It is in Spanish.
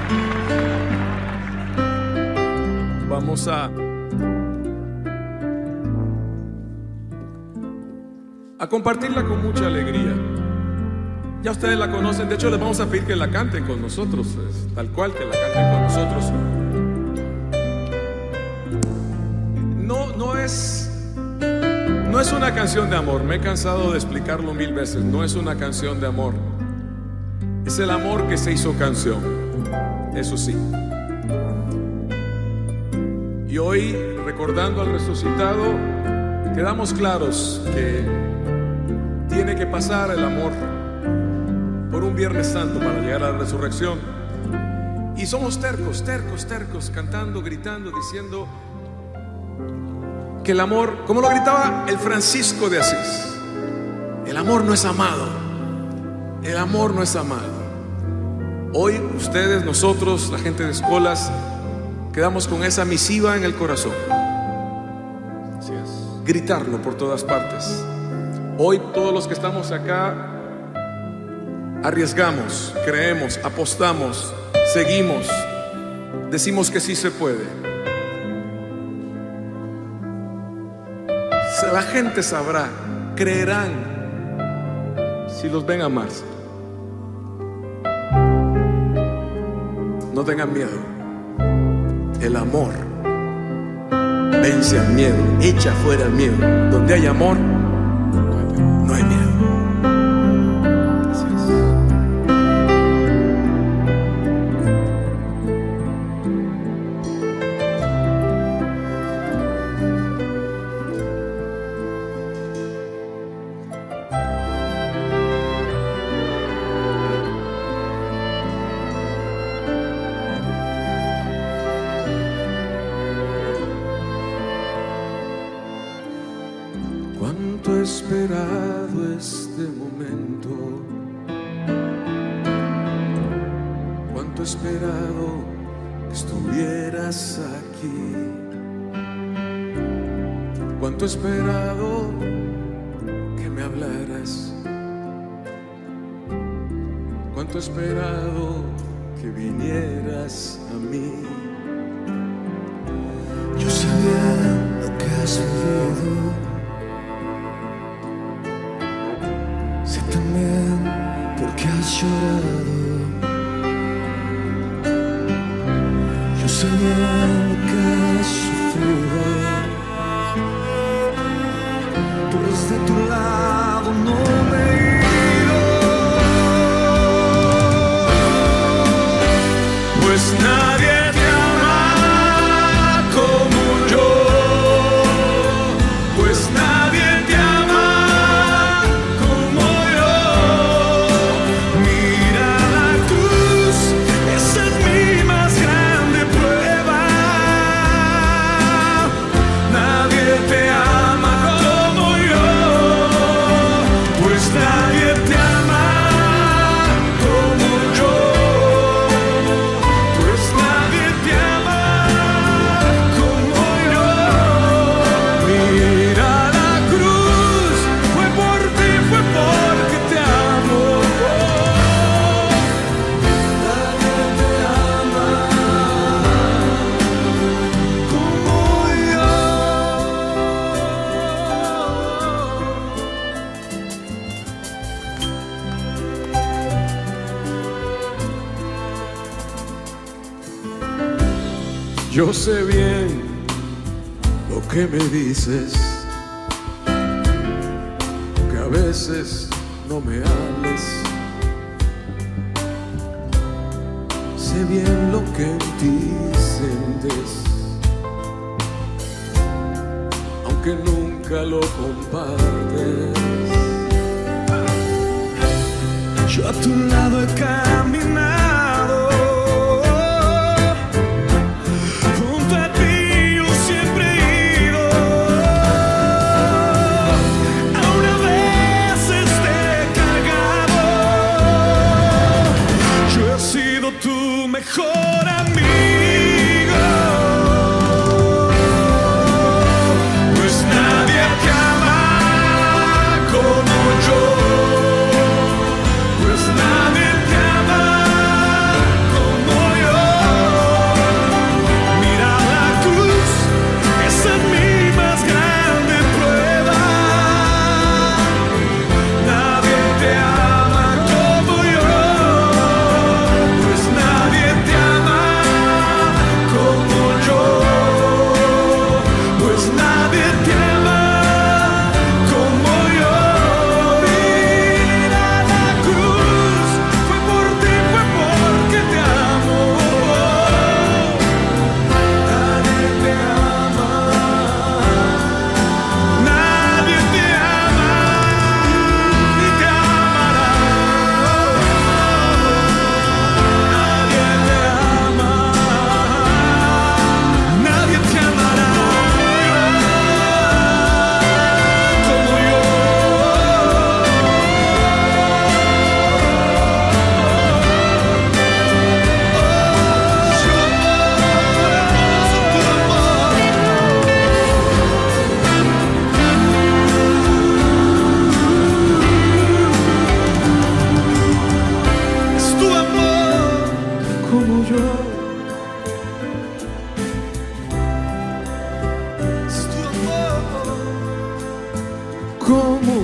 Vamos a compartirla con mucha alegría. Ya ustedes la conocen, de hecho les vamos a pedir que la canten con nosotros, tal cual, que la canten con nosotros. No es una canción de amor, me he cansado de explicarlo 1000 veces. No es una canción de amor, es el amor que se hizo canción, eso sí. Y hoy, recordando al resucitado, quedamos claros que tiene que pasar el amor por un Viernes Santo para llegar a la resurrección. Y somos tercos, cantando, gritando, diciendo que el amor, como lo gritaba el Francisco de Asís, el amor no es amado, el amor no es amado. Hoy ustedes, nosotros, la gente de Escolas, quedamos con esa misiva en el corazón. Así es. Gritarlo por todas partes. Hoy todos los que estamos acá arriesgamos, creemos, apostamos, seguimos, decimos que sí se puede. La gente sabrá, creerán si los ven amarse. No tengan miedo. El amor vence al miedo, echa fuera el miedo. Donde hay amor, no hay miedo. Así es. Cuánto he esperado este momento, cuánto he esperado que estuvieras aquí, cuánto he esperado que me hablaras, cuánto he esperado que vinieras a mí. Yo sabía lo que has vivido, sé también por qué has llorado. Yo sé bien lo que has sufrido, pues de tu lado no me he ido. Pues nadie te ama como yo, pues nadie te ama como yo. Mira la cruz, esa es mi más grande prueba. Nadie te ama como yo, pues nadie te ama como yo, pues nadie te ama como yo. Mira la cruz, fue por ti, fue porque te amo. Nadie te ama como yo. Yo sé bien lo que me dices, que a veces no me hables. Sé bien lo que en ti sientes, aunque nunca lo compartes. Yo a tu lado he caminado, junto a ti yo siempre he ido. Aún a veces te he cargado, yo he sido tu mejor amigo. Pues nadie te ama como yo, pues nadie te ama como yo. como